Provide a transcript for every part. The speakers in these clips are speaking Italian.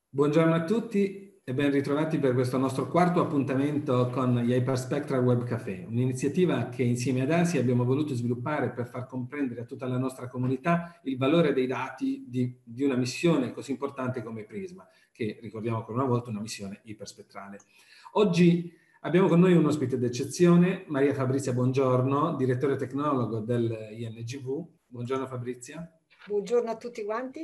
Buongiorno a tutti e ben ritrovati per questo nostro quarto appuntamento con gli Hyperspectral Web Café, un'iniziativa che insieme ad ASI abbiamo voluto sviluppare per far comprendere a tutta la nostra comunità il valore dei dati di una missione così importante come Prisma, che ricordiamo ancora una volta una missione iperspettrale. Oggi abbiamo con noi un ospite d'eccezione, Maria Fabrizia Buongiorno, direttore tecnologo del INGV. Buongiorno Fabrizia. Buongiorno a tutti quanti.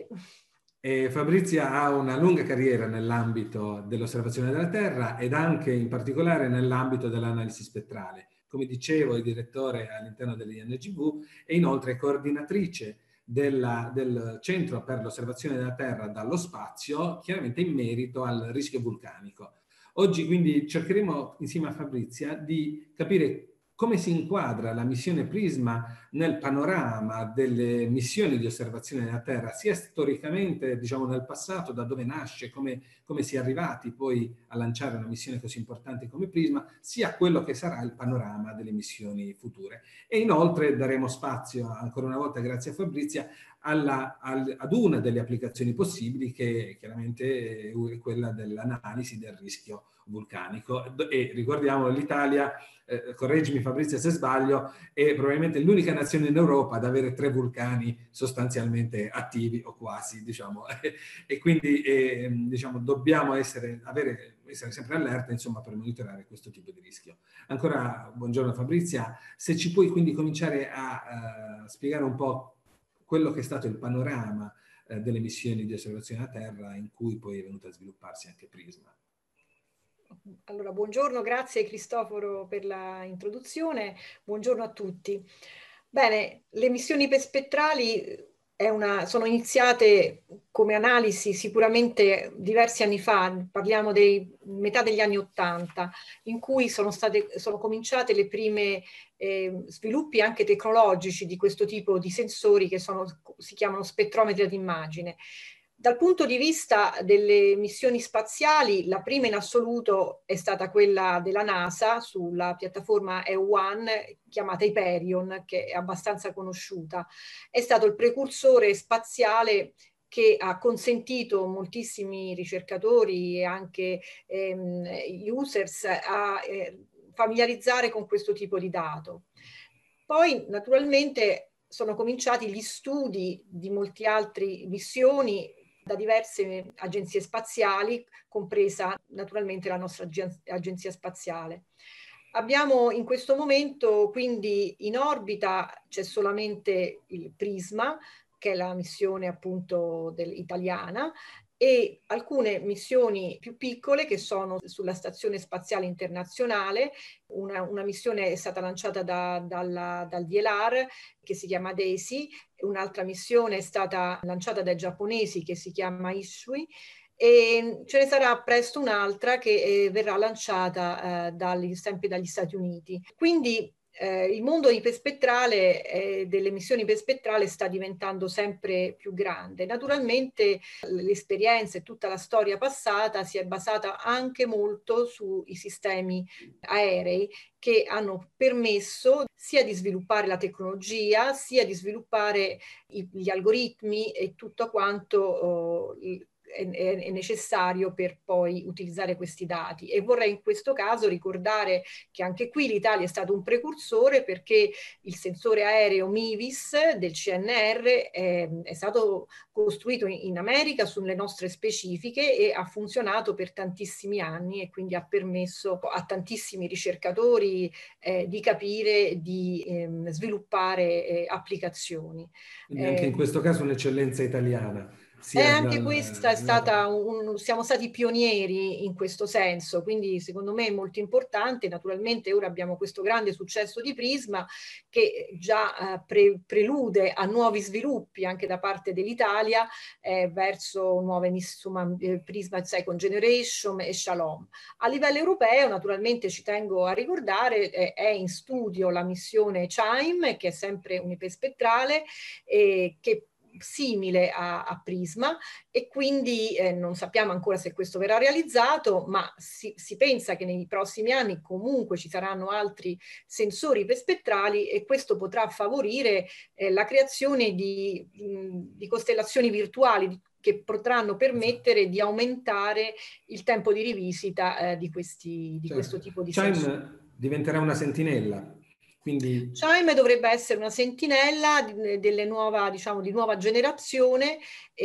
Fabrizia ha una lunga carriera nell'ambito dell'osservazione della Terra ed anche in particolare nell'ambito dell'analisi spettrale. Come dicevo, è direttore all'interno dell'INGV e inoltre coordinatrice del Centro per l'osservazione della Terra dallo spazio, chiaramente in merito al rischio vulcanico. Oggi quindi cercheremo insieme a Fabrizia di capire come si inquadra la missione Prisma nel panorama delle missioni di osservazione della Terra, sia storicamente, diciamo, nel passato, da dove nasce, come si è arrivati poi a lanciare una missione così importante come Prisma, sia quello che sarà il panorama delle missioni future. E inoltre daremo spazio, ancora una volta grazie a Fabrizia, ad una delle applicazioni possibili, che chiaramente è quella dell'analisi del rischio vulcanico. E ricordiamo l'Italia, correggimi Fabrizia se sbaglio, è probabilmente l'unica nazione in Europa ad avere 3 vulcani sostanzialmente attivi o quasi, diciamo, e quindi diciamo, dobbiamo essere sempre allerta, insomma, per monitorare questo tipo di rischio. Ancora buongiorno Fabrizia, se ci puoi quindi cominciare a spiegare un po' quello che è stato il panorama delle missioni di osservazione a terra in cui poi è venuta a svilupparsi anche Prisma. Allora, buongiorno, grazie Cristoforo per l'introduzione, buongiorno a tutti. Bene, le missioni iperspettrali sono iniziate come analisi sicuramente diversi anni fa, parliamo di metà degli anni '80, in cui sono cominciate le prime sviluppi anche tecnologici di questo tipo di sensori che si chiamano spettrometri ad immagine. Dal punto di vista delle missioni spaziali, la prima in assoluto è stata quella della NASA sulla piattaforma EU1 chiamata Hyperion, che è abbastanza conosciuta. È stato il precursore spaziale che ha consentito a moltissimi ricercatori e anche users a familiarizzare con questo tipo di dato. Poi, naturalmente, sono cominciati gli studi di molte altre missioni da diverse agenzie spaziali, compresa naturalmente la nostra agenzia spaziale. Abbiamo in questo momento quindi in orbita c'è solamente il Prisma, che è la missione appunto italiana, e alcune missioni più piccole che sono sulla Stazione Spaziale Internazionale. Una missione è stata lanciata dal DLR che si chiama DAISY, un'altra missione è stata lanciata dai giapponesi che si chiama Ishui, e ce ne sarà presto un'altra che verrà lanciata sempre dagli Stati Uniti. Quindi il mondo iperspettrale delle missioni iperspettrali sta diventando sempre più grande. Naturalmente l'esperienza e tutta la storia passata si è basata anche molto sui sistemi aerei che hanno permesso sia di sviluppare la tecnologia, sia di sviluppare gli algoritmi e tutto quanto è necessario per poi utilizzare questi dati. E vorrei in questo caso ricordare che anche qui l'Italia è stato un precursore, perché il sensore aereo MIVIS del CNR è stato costruito in America sulle nostre specifiche e ha funzionato per tantissimi anni, e quindi ha permesso a tantissimi ricercatori di capire, di sviluppare applicazioni. Quindi anche in questo caso un'eccellenza italiana. Anche questa è stata siamo stati pionieri in questo senso, quindi secondo me è molto importante. Naturalmente ora abbiamo questo grande successo di Prisma che già prelude a nuovi sviluppi anche da parte dell'Italia verso nuove Prisma Second Generation e Shalom. A livello europeo naturalmente ci tengo a ricordare è in studio la missione CHIME, che è sempre uniperspettrale che simile a Prisma, e quindi non sappiamo ancora se questo verrà realizzato, ma si pensa che nei prossimi anni comunque ci saranno altri sensori iperspettrali, e questo potrà favorire la creazione di costellazioni virtuali che potranno permettere di aumentare il tempo di rivisita di questo tipo di sensori. CHIME diventerà una sentinella, quindi... CHIME dovrebbe essere una sentinella delle diciamo, di nuova generazione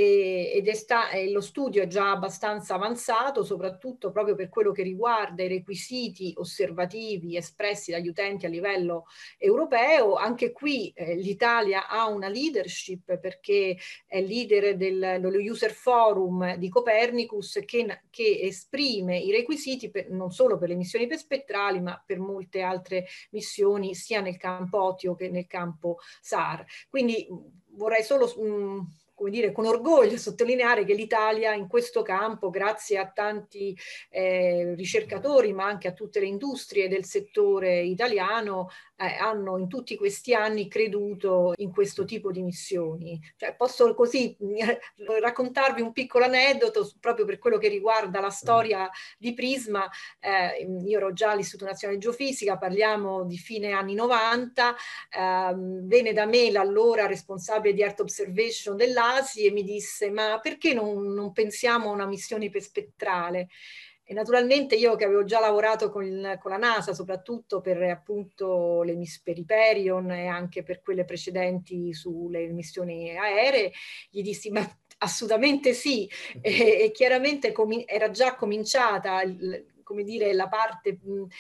e lo studio è già abbastanza avanzato, soprattutto proprio per quello che riguarda i requisiti osservativi espressi dagli utenti a livello europeo. Anche qui l'Italia ha una leadership perché è leader dello User Forum di Copernicus che esprime i requisiti non solo per le missioni perspettrali ma per molte altre missioni sia nel campo OTIO che nel campo SAR. Quindi vorrei solo come dire, con orgoglio sottolineare che l'Italia in questo campo, grazie a tanti ricercatori, ma anche a tutte le industrie del settore italiano, hanno in tutti questi anni creduto in questo tipo di missioni. Cioè, posso così raccontarvi un piccolo aneddoto proprio per quello che riguarda la storia di Prisma. Io ero già all'Istituto Nazionale di Geofisica, parliamo di fine anni 90, venne da me l'allora responsabile di Earth Observation dell'ASI e mi disse: ma perché non pensiamo a una missione perspettrale? E naturalmente io che avevo già lavorato con la NASA, soprattutto per appunto per Hyperion e anche per quelle precedenti sulle missioni aeree, gli dissi: ma assolutamente sì, e chiaramente era già cominciata come dire, la parte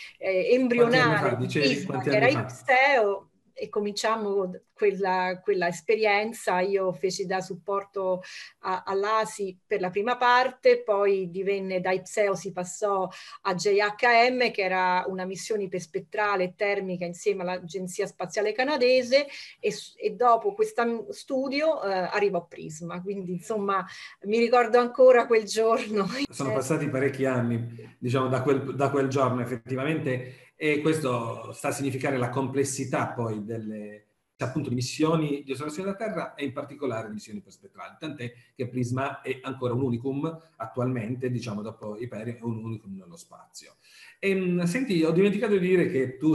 embrionale di Prisma, che era IPSEO, e cominciamo quella esperienza. Io feci da supporto all'ASI per la prima parte, poi divenne da IPSEO, si passò a JHM, che era una missione iperspettrale termica insieme all'Agenzia Spaziale Canadese, e dopo questo studio arrivò Prisma. Quindi insomma mi ricordo ancora quel giorno. Sono passati parecchi anni, diciamo, da quel giorno effettivamente, e questo sta a significare la complessità poi delle appunto missioni di osservazione della Terra e in particolare missioni perspettrali, tant'è che Prisma è ancora un unicum attualmente, diciamo, dopo Hyperion è un unicum nello spazio. Senti, ho dimenticato di dire che tu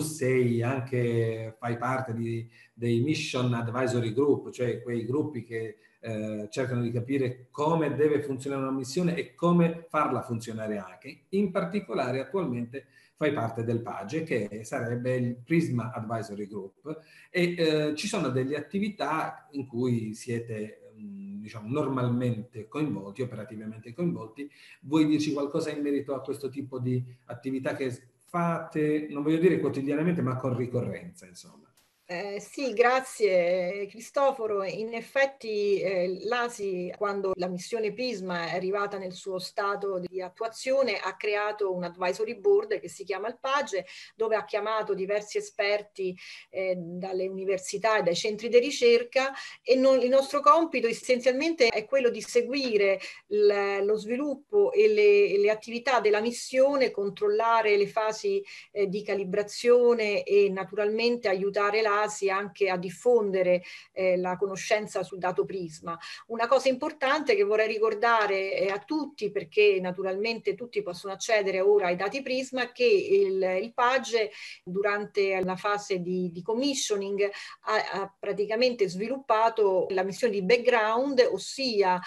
fai parte dei Mission Advisory Group, cioè quei gruppi che cercano di capire come deve funzionare una missione e come farla funzionare anche. In particolare attualmente fai parte del PAGE, che sarebbe il Prisma Advisory Group, e ci sono delle attività in cui siete diciamo normalmente coinvolti, operativamente coinvolti. Vuoi dirci qualcosa in merito a questo tipo di attività che fate, non voglio dire quotidianamente, ma con ricorrenza, insomma? Sì, grazie Cristoforo. In effetti l'ASI, quando la missione Prisma è arrivata nel suo stato di attuazione, ha creato un advisory board che si chiama il PAGE, dove ha chiamato diversi esperti dalle università e dai centri di ricerca, e il nostro compito essenzialmente è quello di seguire lo sviluppo e le attività della missione, controllare le fasi di calibrazione e naturalmente aiutare l'ASI anche a diffondere la conoscenza sul dato Prisma. Una cosa importante che vorrei ricordare a tutti, perché naturalmente tutti possono accedere ora ai dati Prisma, che il PAGE durante la fase di commissioning ha praticamente sviluppato la missione di background, ossia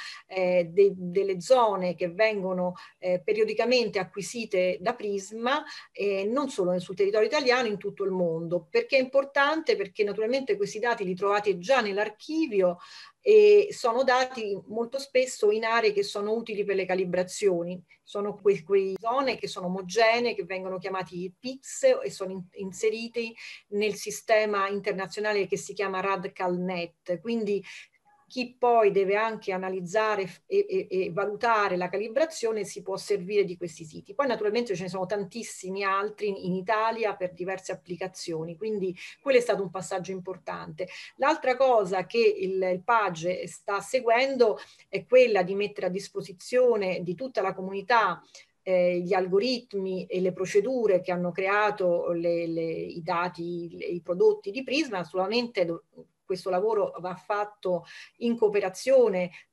delle zone che vengono periodicamente acquisite da Prisma, non solo sul territorio italiano, in tutto il mondo. Perché è importante? Perché naturalmente questi dati li trovate già nell'archivio e sono dati molto spesso in aree che sono utili per le calibrazioni. Sono quelle zone che sono omogenee, che vengono chiamati PICS e sono inseriti nel sistema internazionale che si chiama RADCALNet. Quindi chi poi deve anche analizzare e valutare la calibrazione si può servire di questi siti. Poi naturalmente ce ne sono tantissimi altri in Italia per diverse applicazioni, quindi quello è stato un passaggio importante. L'altra cosa che il PAGE sta seguendo è quella di mettere a disposizione di tutta la comunità gli algoritmi e le procedure che hanno creato i dati, i prodotti di Prisma. Solamente questo lavoro va fatto in cooperazione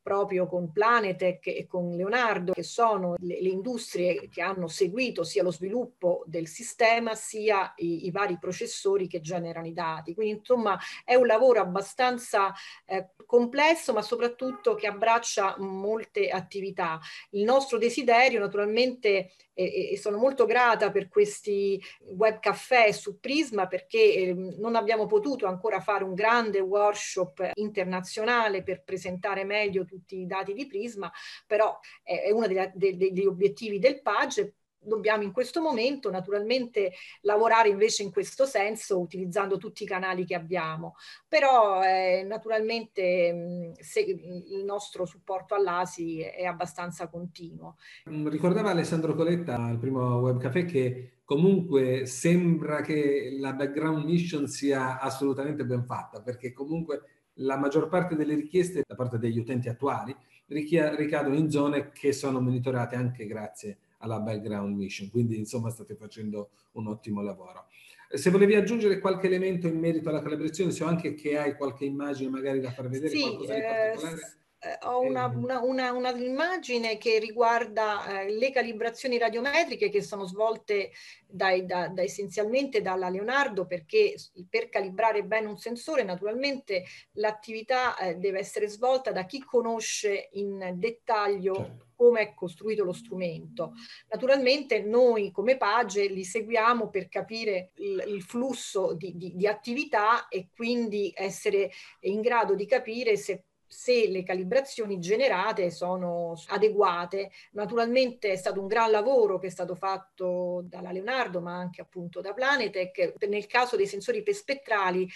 proprio con Planetech e con Leonardo, che sono le industrie che hanno seguito sia lo sviluppo del sistema sia i vari processori che generano i dati. Quindi insomma è un lavoro abbastanza complesso, ma soprattutto che abbraccia molte attività. Il nostro desiderio naturalmente, e sono molto grata per questi web caffè su Prisma, perché non abbiamo potuto ancora fare un grande workshop internazionale per presentare meglio tutti i dati di Prisma, però è uno degli obiettivi del PAGE. Dobbiamo in questo momento naturalmente lavorare invece in questo senso utilizzando tutti i canali che abbiamo, però naturalmente il nostro supporto all'ASI è abbastanza continuo. Ricordava Alessandro Coletta al primo Web Café che comunque sembra che la background mission sia assolutamente ben fatta, perché comunque la maggior parte delle richieste da parte degli utenti attuali ricadono in zone che sono monitorate anche grazie alla background mission, quindi insomma state facendo un ottimo lavoro. Se volevi aggiungere qualche elemento in merito alla calibrazione, so anche che hai qualche immagine magari da far vedere, Sì, qualcosa di particolare. ho una immagine che riguarda le calibrazioni radiometriche che sono svolte essenzialmente dalla Leonardo, perché per calibrare bene un sensore naturalmente l'attività deve essere svolta da chi conosce in dettaglio, Certo, come è costruito lo strumento. Naturalmente noi come Page li seguiamo per capire il flusso di attività e quindi essere in grado di capire se le calibrazioni generate sono adeguate. Naturalmente è stato un gran lavoro che è stato fatto dalla Leonardo, ma anche appunto da Planetech. Nel caso dei sensori perspettrali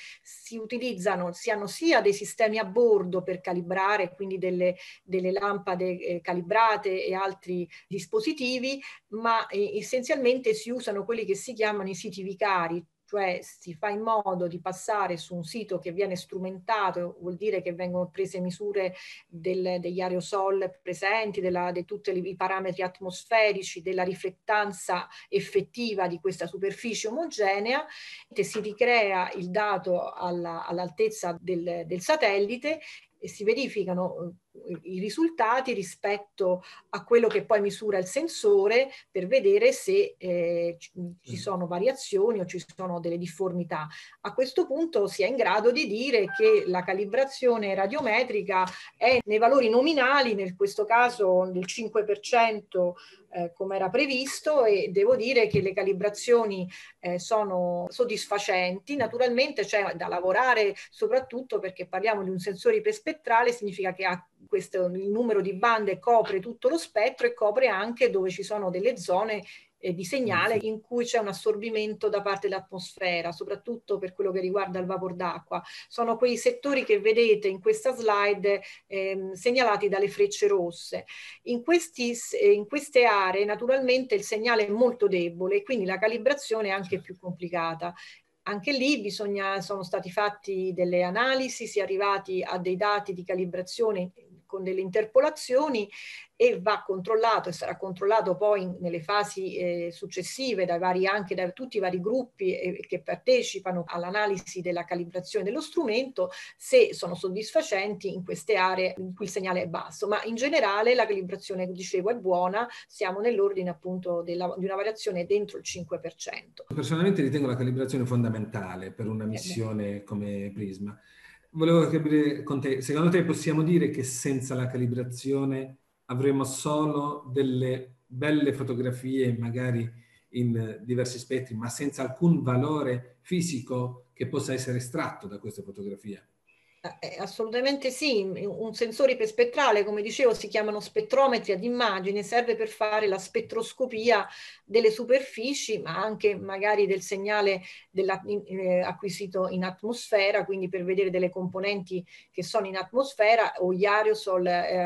si hanno sia dei sistemi a bordo per calibrare, quindi delle lampade calibrate e altri dispositivi, ma essenzialmente si usano quelli che si chiamano i siti vicari, cioè si fa in modo di passare su un sito che viene strumentato, vuol dire che vengono prese misure degli aerosol presenti, di tutti i parametri atmosferici, della riflettanza effettiva di questa superficie omogenea, e si ricrea il dato all'altezza del satellite e si verificano i risultati rispetto a quello che poi misura il sensore per vedere se ci sono variazioni o ci sono delle difformità. A questo punto si è in grado di dire che la calibrazione radiometrica è nei valori nominali, in questo caso del 5% come era previsto, e devo dire che le calibrazioni sono soddisfacenti. Naturalmente c'è da lavorare, soprattutto perché parliamo di un sensore iperspettrale, significa che ha il numero di bande copre tutto lo spettro e copre anche dove ci sono delle zone di segnale in cui c'è un assorbimento da parte dell'atmosfera, soprattutto per quello che riguarda il vapor d'acqua. Sono quei settori che vedete in questa slide segnalati dalle frecce rosse. In queste aree naturalmente il segnale è molto debole e quindi la calibrazione è anche più complicata. Anche lì sono stati fatti delle analisi, si è arrivati a dei dati di calibrazione con delle interpolazioni e va controllato e sarà controllato poi nelle fasi successive anche da tutti i vari gruppi che partecipano all'analisi della calibrazione dello strumento, se sono soddisfacenti in queste aree in cui il segnale è basso. Ma in generale la calibrazione, dicevo, è buona, siamo nell'ordine appunto di una variazione dentro il 5%. Personalmente ritengo la calibrazione fondamentale per una missione come Prisma. Volevo capire con te, secondo te possiamo dire che senza la calibrazione avremo solo delle belle fotografie, magari in diversi spettri, ma senza alcun valore fisico che possa essere estratto da queste fotografie? Assolutamente sì, un sensore iperspettrale, come dicevo, si chiamano spettrometri ad immagine, serve per fare la spettroscopia delle superfici, ma anche magari del segnale acquisito in atmosfera, quindi per vedere delle componenti che sono in atmosfera o gli aerosol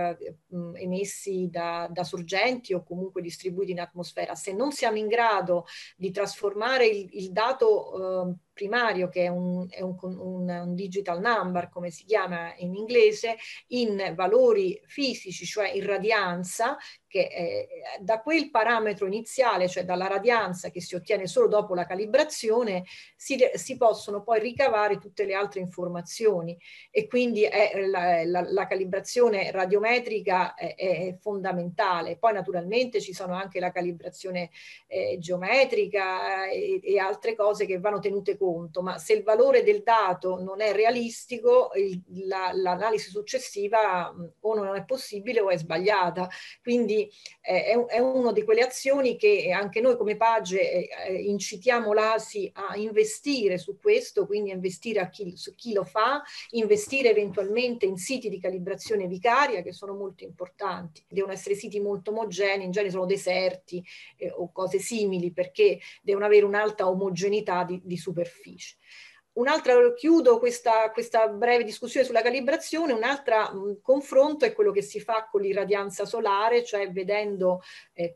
emessi da sorgenti o comunque distribuiti in atmosfera. Se non siamo in grado di trasformare il dato primario, che è un digital number, come si chiama in inglese, in valori fisici, cioè in radianza, che da quel parametro iniziale, cioè dalla radianza che si ottiene solo dopo la calibrazione, si possono poi ricavare tutte le altre informazioni, e quindi la calibrazione radiometrica è fondamentale. Poi naturalmente ci sono anche la calibrazione geometrica e altre cose che vanno tenute conto, ma se il valore del dato non è realistico, l'analisi successiva o non è possibile o è sbagliata. Quindi è una di quelle azioni che anche noi come Page incitiamo l'ASI a investire su questo, quindi a investire su chi lo fa, investire eventualmente in siti di calibrazione vicaria che sono molto importanti. Devono essere siti molto omogenei, in genere sono deserti o cose simili, perché devono avere un'alta omogeneità di superficie. Chiudo questa breve discussione sulla calibrazione. Un altro confronto è quello che si fa con l'irradianza solare, cioè vedendo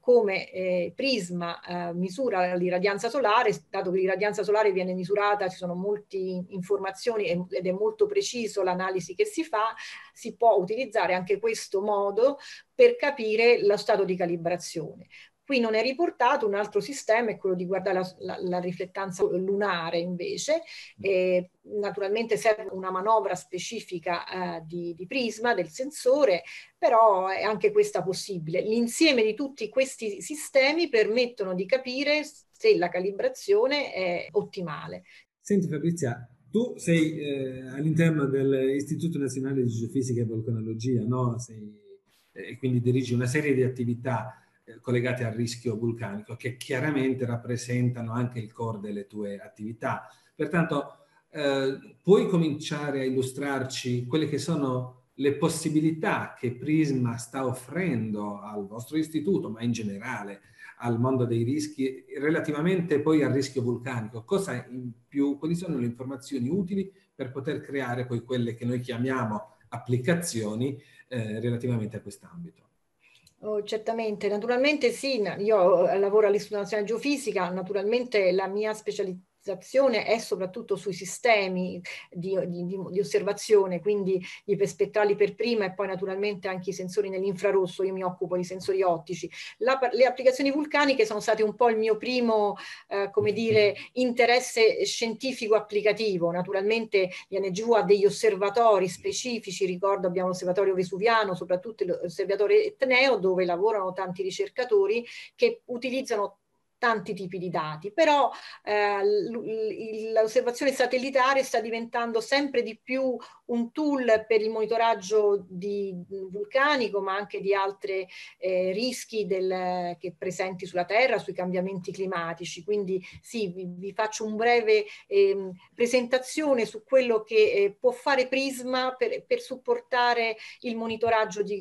come Prisma misura l'irradianza solare. Dato che l'irradianza solare viene misurata, ci sono molte informazioni ed è molto preciso l'analisi che si fa, si può utilizzare anche questo modo per capire lo stato di calibrazione. Qui non è riportato. Un altro sistema è quello di guardare la riflettanza lunare invece. Naturalmente serve una manovra specifica di Prisma, del sensore, però è anche questa possibile. L'insieme di tutti questi sistemi permettono di capire se la calibrazione è ottimale. Senti Fabrizia, tu sei all'interno dell'Istituto Nazionale di Geofisica e Vulcanologia, no? E quindi dirigi una serie di attività collegate al rischio vulcanico, che chiaramente rappresentano anche il core delle tue attività. Pertanto, puoi cominciare a illustrarci quelle che sono le possibilità che Prisma sta offrendo al vostro istituto, ma in generale al mondo dei rischi, relativamente poi al rischio vulcanico? Cosa in più, quali sono le informazioni utili per poter creare poi quelle che noi chiamiamo applicazioni relativamente a quest'ambito? Oh, certamente, naturalmente sì, io lavoro all'Istituto Nazionale di Geofisica, naturalmente la mia specializzazione è soprattutto sui sistemi di osservazione, quindi i spettrali per prima e poi naturalmente anche i sensori nell'infrarosso. Io mi occupo di sensori ottici. Le applicazioni vulcaniche sono state un po' il mio primo, come dire, interesse scientifico applicativo. Naturalmente l'INGV ha degli osservatori specifici, ricordo abbiamo l'osservatorio vesuviano, soprattutto l'osservatorio Etneo, dove lavorano tanti ricercatori che utilizzano tanti tipi di dati, però l'osservazione satellitare sta diventando sempre di più un tool per il monitoraggio vulcanico, ma anche di altri rischi che presenti sulla Terra, sui cambiamenti climatici. Quindi sì, vi faccio un breve presentazione su quello che può fare Prisma per supportare il monitoraggio di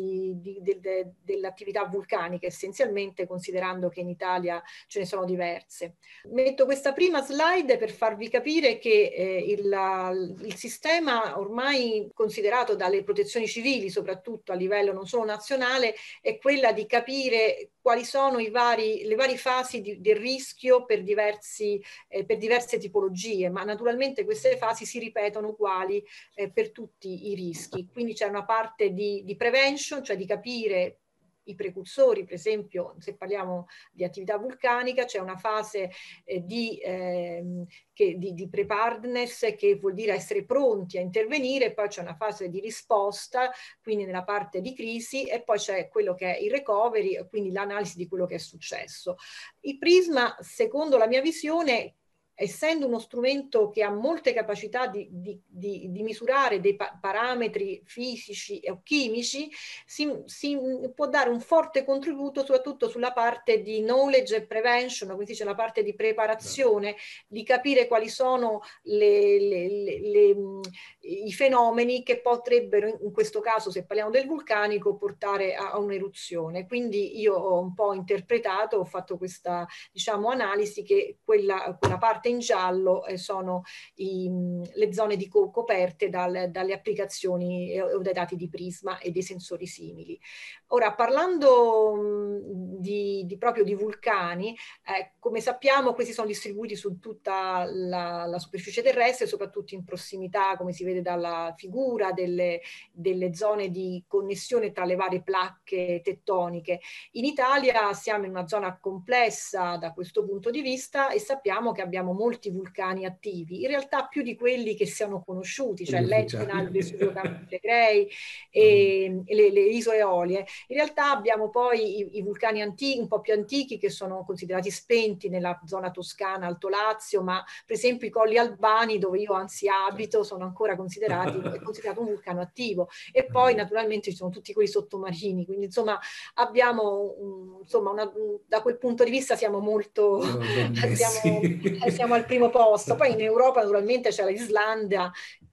dell'attività vulcanica, essenzialmente, considerando che in Italia ce ne sono diverse. Metto questa prima slide per farvi capire che il sistema ormai considerato dalle protezioni civili, soprattutto a livello non solo nazionale, è quella di capire quali sono le varie fasi del rischio per diverse tipologie, ma naturalmente queste fasi si ripetono uguali per tutti i rischi. Quindi c'è una parte di prevention, cioè di capire i precursori. Per esempio, se parliamo di attività vulcanica, c'è una fase di preparedness, che vuol dire essere pronti a intervenire, poi c'è una fase di risposta, quindi nella parte di crisi, e poi c'è quello che è il recovery, quindi l'analisi di quello che è successo. Il Prisma, secondo la mia visione, essendo uno strumento che ha molte capacità di misurare dei parametri fisici o chimici, si può dare un forte contributo soprattutto sulla parte di knowledge and prevention, quindi c'è la parte di preparazione, di capire quali sono i fenomeni che potrebbero, in questo caso se parliamo del vulcanico, portare a un'eruzione. Quindi io ho un po' interpretato, ho fatto questa, diciamo, analisi, che quella parte parte in giallo sono le zone coperte dalle applicazioni o dai dati di Prisma e dei sensori simili. Ora, parlando proprio di vulcani, come sappiamo questi sono distribuiti su tutta la superficie terrestre, soprattutto in prossimità, come si vede dalla figura, delle zone di connessione tra le varie placche tettoniche. In Italia siamo in una zona complessa da questo punto di vista e sappiamo che abbiamo molti vulcani attivi, in realtà più di quelli che siano conosciuti, cioè l'Etna, il Vesuvio Campi Flegrei e le isole Eolie. In realtà abbiamo poi i vulcani antichi, un po' più antichi, che sono considerati spenti nella zona toscana, Alto Lazio, ma per esempio i Colli Albani, dove io anzi abito, sono ancora considerati, è considerato un vulcano attivo. E poi naturalmente ci sono tutti quelli sottomarini, quindi insomma abbiamo, da quel punto di vista siamo molto, siamo al primo posto. Poi in Europa naturalmente c'è l'Islanda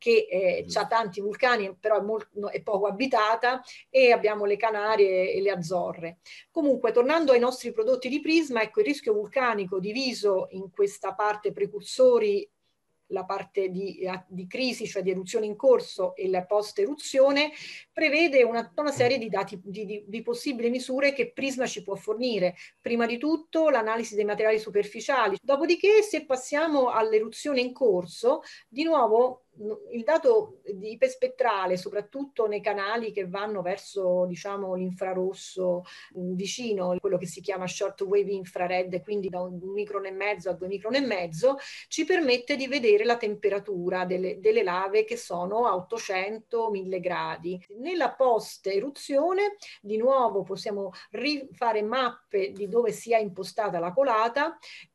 che ha tanti vulcani, però è poco abitata, e abbiamo le Canarie e le Azzorre. Comunque, tornando ai nostri prodotti di Prisma, ecco, il rischio vulcanico diviso in questa parte precursori, la parte di crisi, cioè di eruzione in corso, e la post-eruzione, prevede una serie di dati, di possibili misure che Prisma ci può fornire. Prima di tutto l'analisi dei materiali superficiali. Dopodiché, se passiamo all'eruzione in corso, di nuovo il dato iperspettrale, soprattutto nei canali che vanno verso, diciamo, l'infrarosso vicino, quello che si chiama short wave infrared, quindi da 1,5 micron a 2 micron, ci permette di vedere la temperatura delle lave che sono a 800-1000 gradi. Nella post-eruzione, di nuovo, possiamo rifare mappe di dove sia impostata la colata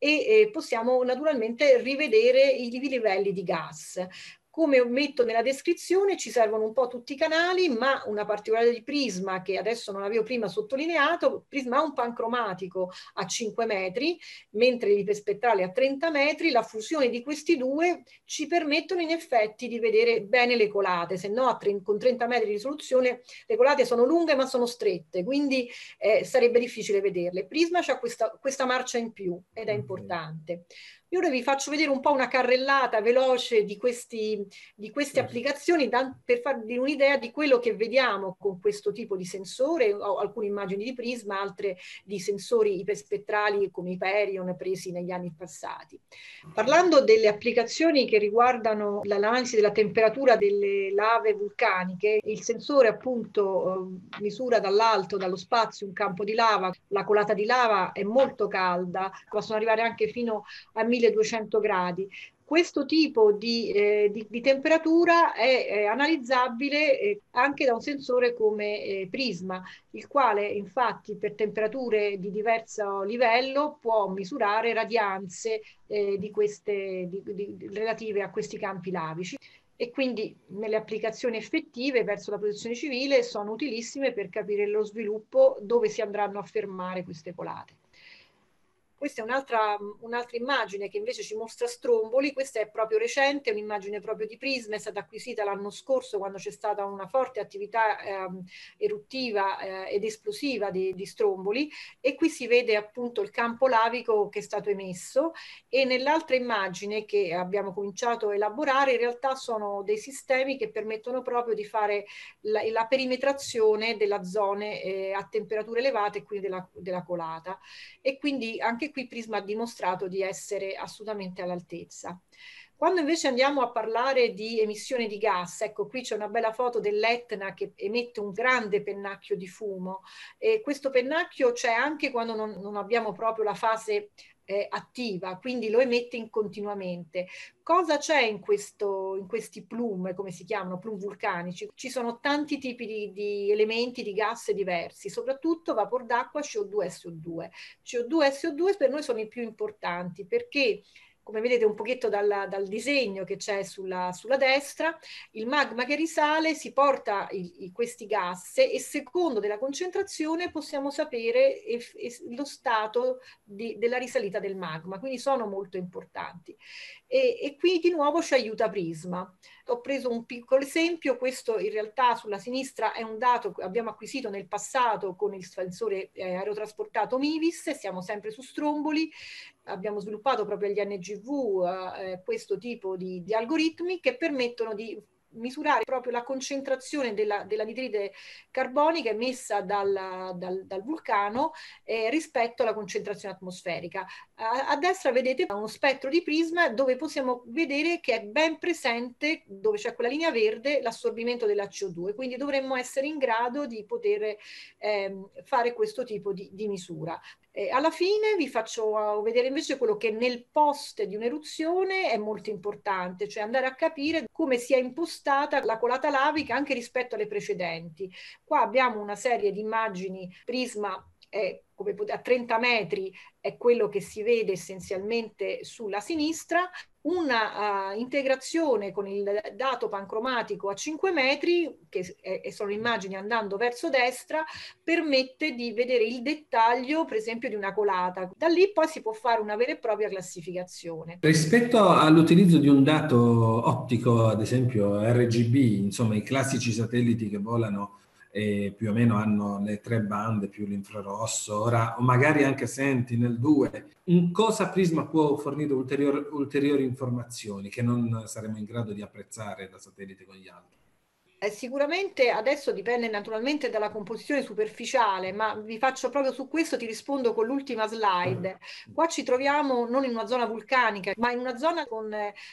e possiamo naturalmente rivedere i livelli di gas. Come metto nella descrizione, ci servono un po' tutti i canali, ma una particolarità di Prisma che adesso non avevo prima sottolineato: Prisma ha un pancromatico a 5 metri, mentre l'iperspettrale a 30 metri. La fusione di questi due ci permettono in effetti di vedere bene le colate, se no con 30 metri di risoluzione le colate sono lunghe ma sono strette, quindi sarebbe difficile vederle. Prisma ha questa marcia in più ed è importante. Io ora vi faccio vedere un po' una carrellata veloce di queste applicazioni per farvi un'idea di quello che vediamo con questo tipo di sensore. Ho alcune immagini di Prisma, altre di sensori iperspettrali come Hyperion presi negli anni passati. Parlando delle applicazioni che riguardano l'analisi della temperatura delle lave vulcaniche, il sensore appunto misura dall'alto, dallo spazio, un campo di lava. La colata di lava è molto calda, possono arrivare anche fino a 1200 gradi. Questo tipo di temperatura è analizzabile anche da un sensore come Prisma, il quale infatti per temperature di diverso livello può misurare radianze relative a questi campi lavici. E quindi nelle applicazioni effettive verso la protezione civile sono utilissime per capire lo sviluppo, dove si andranno a fermare queste colate. Questa è un'altra immagine che invece ci mostra Stromboli. Questa è proprio recente, un'immagine proprio di Prisma, è stata acquisita l'anno scorso quando c'è stata una forte attività eruttiva ed esplosiva di Stromboli, e qui si vede appunto il campo lavico che è stato emesso. E nell'altra immagine che abbiamo cominciato a elaborare, in realtà sono dei sistemi che permettono proprio di fare la perimetrazione della zone a temperature elevate, quindi della colata. E quindi anche qui Prisma ha dimostrato di essere assolutamente all'altezza. Quando invece andiamo a parlare di emissione di gas, ecco qui c'è una bella foto dell'Etna che emette un grande pennacchio di fumo, e questo pennacchio c'è anche quando non abbiamo proprio la fase attiva, quindi lo emette continuamente. Cosa c'è in questi plume, come si chiamano, plume vulcanici? Ci sono tanti tipi di elementi, di gas diversi, soprattutto vapor d'acqua, CO2 e SO2. CO2 e SO2 per noi sono i più importanti perché, come vedete un pochetto dal disegno che c'è sulla destra, il magma che risale si porta questi gas, e secondo della concentrazione possiamo sapere lo stato della risalita del magma, quindi sono molto importanti. e qui di nuovo ci aiuta Prisma. Ho preso un piccolo esempio, questo in realtà sulla sinistra è un dato che abbiamo acquisito nel passato con il sensore aerotrasportato MIVIS, siamo sempre su Stromboli, abbiamo sviluppato proprio agli NGV questo tipo di algoritmi che permettono di misurare proprio la concentrazione dell'anidride carbonica emessa dal vulcano rispetto alla concentrazione atmosferica. A destra vedete uno spettro di Prisma dove possiamo vedere che è ben presente, dove c'è quella linea verde, l'assorbimento della CO2, quindi dovremmo essere in grado di poter fare questo tipo di misura. Alla fine vi faccio vedere invece quello che nel post di un'eruzione è molto importante, cioè andare a capire come sia impostata la colata lavica anche rispetto alle precedenti. Qua abbiamo una serie di immagini Prisma come a 30 metri è quello che si vede essenzialmente sulla sinistra, una integrazione con il dato pancromatico a 5 metri, che sono immagini andando verso destra, permette di vedere il dettaglio, per esempio, di una colata. Da lì poi si può fare una vera e propria classificazione. Rispetto all'utilizzo di un dato ottico, ad esempio RGB, insomma i classici satelliti che volano e più o meno hanno le 3 bande più l'infrarosso, ora o magari anche Sentinel-2, in cosa Prisma può fornire ulteriori informazioni che non saremo in grado di apprezzare da satellite con gli altri? Sicuramente adesso dipende naturalmente dalla composizione superficiale, ma vi faccio proprio su questo, ti rispondo con l'ultima slide. Qua ci troviamo non in una zona vulcanica, ma in una zona con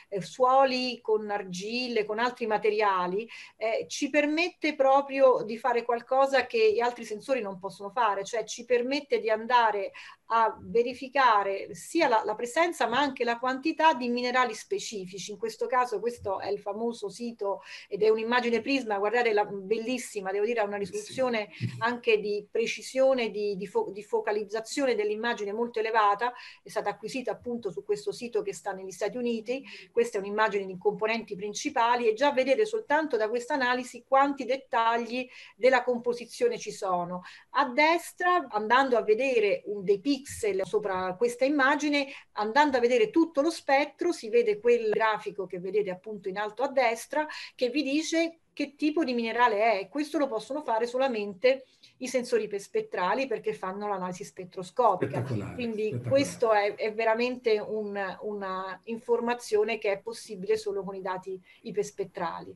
suoli, con argille, con altri materiali, ci permette proprio di fare qualcosa che gli altri sensori non possono fare, cioè ci permette di andare a verificare sia la presenza ma anche la quantità di minerali specifici. In questo caso questo è il famoso sito ed è un'immagine Prisma, guardate, bellissima, devo dire, ha una risoluzione anche di precisione, di focalizzazione dell'immagine molto elevata, è stata acquisita appunto su questo sito che sta negli Stati Uniti. Questa è un'immagine di componenti principali e già vedete soltanto da questa analisi quanti dettagli della composizione ci sono. A destra, andando a vedere dei pixel sopra questa immagine, andando a vedere tutto lo spettro, si vede quel grafico che vedete appunto in alto a destra, che vi dice che tipo di minerale è. Questo lo possono fare solamente i sensori spettrali perché fanno l'analisi spettroscopica. Quindi questo è veramente una informazione che è possibile solo con i dati iperspettrali.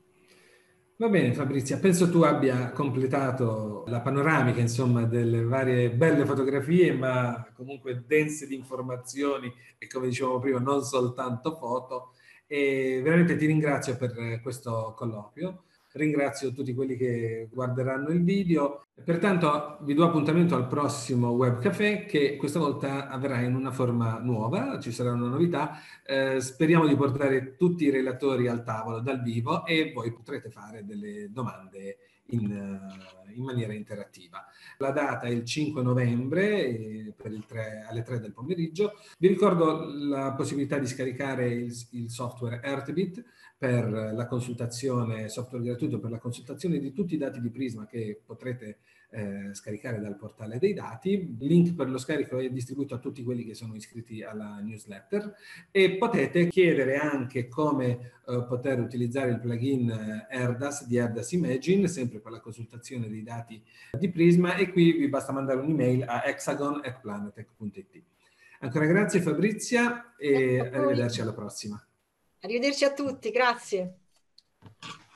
Va bene Fabrizia, penso tu abbia completato la panoramica, insomma, delle varie belle fotografie, ma comunque dense di informazioni e, come dicevamo prima, non soltanto foto. E veramente ti ringrazio per questo colloquio, ringrazio tutti quelli che guarderanno il video. Pertanto vi do appuntamento al prossimo Web Café, che questa volta avverrà in una forma nuova, ci sarà una novità. Speriamo di portare tutti i relatori al tavolo dal vivo e voi potrete fare delle domande in maniera interattiva. La data è il 5 novembre alle 3 del pomeriggio. Vi ricordo la possibilità di scaricare il software Earthbit per la consultazione, software gratuito per la consultazione di tutti i dati di Prisma che potrete scaricare dal portale dei dati. Il link per lo scarico è distribuito a tutti quelli che sono iscritti alla newsletter e potete chiedere anche come poter utilizzare il plugin ERDAS di ERDAS Imagine, sempre per la consultazione dei dati di Prisma, e qui vi basta mandare un'email a hexagon@planetech.it. Ancora grazie Fabrizia e arrivederci alla prossima. Arrivederci a tutti, grazie.